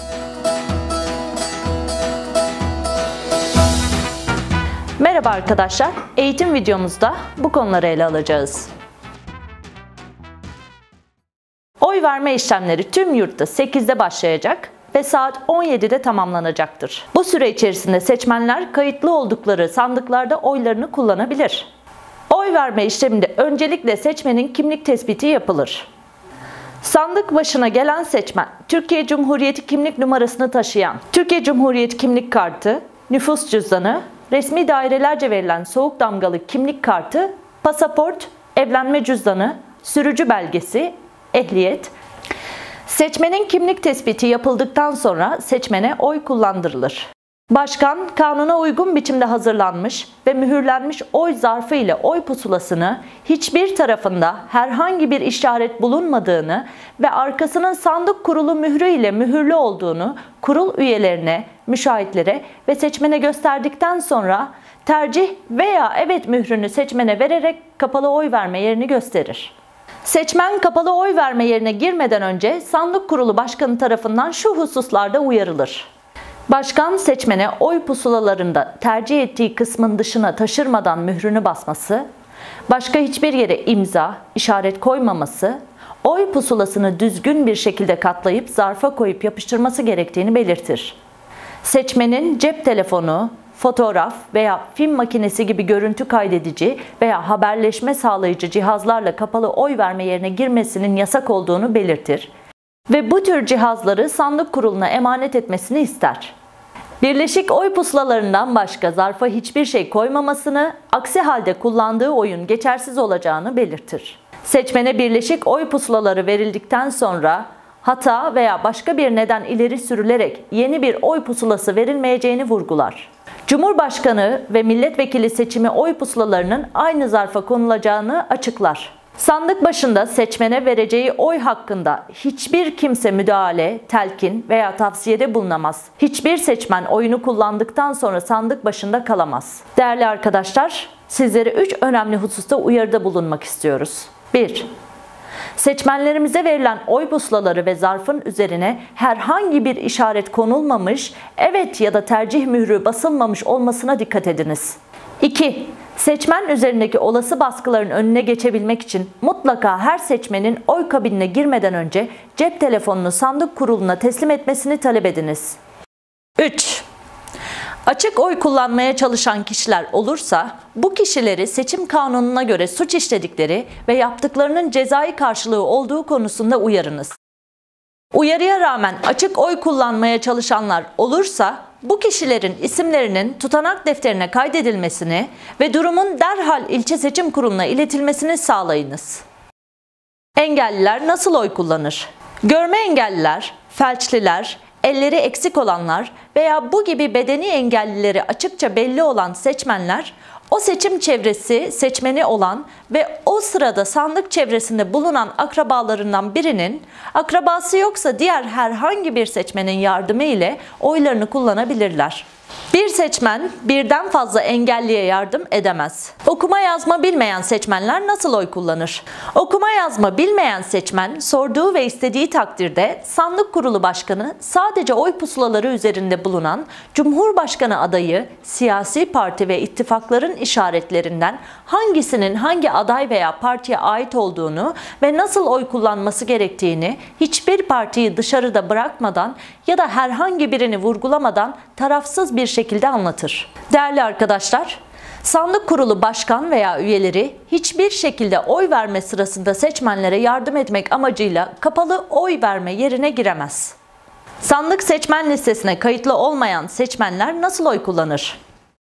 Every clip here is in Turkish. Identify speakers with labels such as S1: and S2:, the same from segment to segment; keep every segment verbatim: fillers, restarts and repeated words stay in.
S1: Merhaba arkadaşlar, eğitim videomuzda bu konuları ele alacağız. Oy verme işlemleri tüm yurtta sekizde başlayacak ve saat on yedide tamamlanacaktır. Bu süre içerisinde seçmenler kayıtlı oldukları sandıklarda oylarını kullanabilir. Oy verme işleminde öncelikle seçmenin kimlik tespiti yapılır. Sandık başına gelen seçmen, Türkiye Cumhuriyeti kimlik numarasını taşıyan Türkiye Cumhuriyeti kimlik kartı, nüfus cüzdanı, resmi dairelerce verilen soğuk damgalı kimlik kartı, pasaport, evlenme cüzdanı, sürücü belgesi, ehliyet. Seçmenin kimlik tespiti yapıldıktan sonra seçmene oy kullandırılır. Başkan, kanuna uygun biçimde hazırlanmış ve mühürlenmiş oy zarfı ile oy pusulasını hiçbir tarafında herhangi bir işaret bulunmadığını ve arkasının sandık kurulu mührü ile mühürlü olduğunu kurul üyelerine, müşahitlere ve seçmene gösterdikten sonra tercih veya evet mührünü seçmene vererek kapalı oy verme yerini gösterir. Seçmen kapalı oy verme yerine girmeden önce sandık kurulu başkanı tarafından şu hususlarda uyarılır. Başkan seçmene oy pusulalarında tercih ettiği kısmın dışına taşırmadan mührünü basması, başka hiçbir yere imza, işaret koymaması, oy pusulasını düzgün bir şekilde katlayıp zarfa koyup yapıştırması gerektiğini belirtir. Seçmenin cep telefonu, fotoğraf veya film makinesi gibi görüntü kaydedici veya haberleşme sağlayıcı cihazlarla kapalı oy verme yerine girmesinin yasak olduğunu belirtir ve bu tür cihazları sandık kuruluna emanet etmesini ister. Birleşik oy pusulalarından başka zarfa hiçbir şey koymamasını, aksi halde kullandığı oyun geçersiz olacağını belirtir. Seçmene birleşik oy pusulaları verildikten sonra hata veya başka bir neden ileri sürülerek yeni bir oy pusulası verilmeyeceğini vurgular. Cumhurbaşkanı ve milletvekili seçimi oy pusulalarının aynı zarfa konulacağını açıklar. Sandık başında seçmene vereceği oy hakkında hiçbir kimse müdahale, telkin veya tavsiyede bulunamaz. Hiçbir seçmen oyunu kullandıktan sonra sandık başında kalamaz. Değerli arkadaşlar, sizlere üç önemli hususta uyarıda bulunmak istiyoruz. bir. Seçmenlerimize verilen oy pusulaları ve zarfın üzerine herhangi bir işaret konulmamış, evet ya da tercih mührü basılmamış olmasına dikkat ediniz. iki. Seçmen üzerindeki olası baskıların önüne geçebilmek için mutlaka her seçmenin oy kabinine girmeden önce cep telefonunu sandık kuruluna teslim etmesini talep ediniz. üç. Açık oy kullanmaya çalışan kişiler olursa bu kişileri seçim kanununa göre suç işledikleri ve yaptıklarının cezai karşılığı olduğu konusunda uyarınız. Uyarıya rağmen açık oy kullanmaya çalışanlar olursa bu kişilerin isimlerinin tutanak defterine kaydedilmesini ve durumun derhal ilçe seçim kuruluna iletilmesini sağlayınız. Engelliler nasıl oy kullanır? Görme engelliler, felçliler, elleri eksik olanlar veya bu gibi bedeni engellileri açıkça belli olan seçmenler, o seçim çevresi seçmeni olan ve o sırada sandık çevresinde bulunan akrabalarından birinin, akrabası yoksa diğer herhangi bir seçmenin yardımı ile oylarını kullanabilirler. Bir seçmen birden fazla engelliye yardım edemez. Okuma yazma bilmeyen seçmenler nasıl oy kullanır? Okuma yazma bilmeyen seçmen sorduğu ve istediği takdirde sandık kurulu başkanı sadece oy pusulaları üzerinde bulunan Cumhurbaşkanı adayı, siyasi parti ve ittifakların işaretlerinden hangisinin hangi aday veya partiye ait olduğunu ve nasıl oy kullanması gerektiğini hiçbir partiyi dışarıda bırakmadan ya da herhangi birini vurgulamadan tarafsız bir şekilde anlatır. Değerli arkadaşlar, sandık kurulu başkan veya üyeleri hiçbir şekilde oy verme sırasında seçmenlere yardım etmek amacıyla kapalı oy verme yerine giremez. Sandık seçmen listesine kayıtlı olmayan seçmenler nasıl oy kullanır?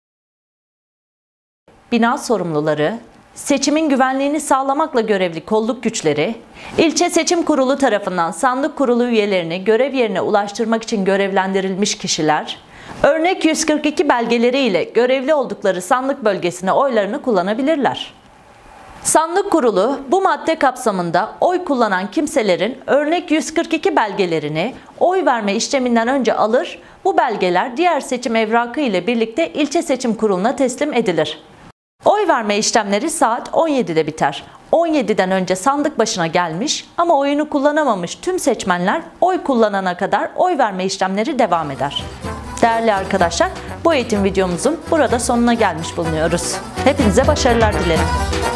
S1: Bina sorumluları, seçimin güvenliğini sağlamakla görevli kolluk güçleri, ilçe seçim kurulu tarafından sandık kurulu üyelerini görev yerine ulaştırmak için görevlendirilmiş kişiler, örnek yüz kırk iki belgeleri ile görevli oldukları sandık bölgesine oylarını kullanabilirler. Sandık kurulu bu madde kapsamında oy kullanan kimselerin örnek yüz kırk iki belgelerini oy verme işleminden önce alır, bu belgeler diğer seçim evrakı ile birlikte ilçe seçim kuruluna teslim edilir. Oy verme işlemleri saat on yedide biter. on yediden önce sandık başına gelmiş ama oyunu kullanamamış tüm seçmenler oy kullanana kadar oy verme işlemleri devam eder. Değerli arkadaşlar, bu eğitim videomuzun burada sonuna gelmiş bulunuyoruz. Hepinize başarılar dilerim.